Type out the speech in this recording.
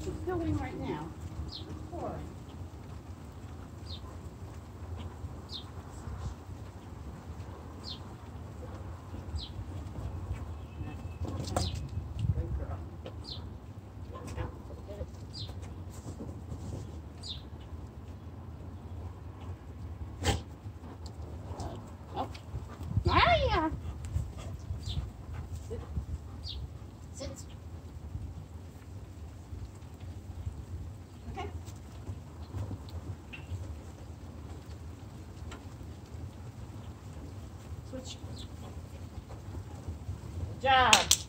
she's going right now. Of course. Good girl. Oh, Maria! Sit. Sit. Okay. Switch. Good job.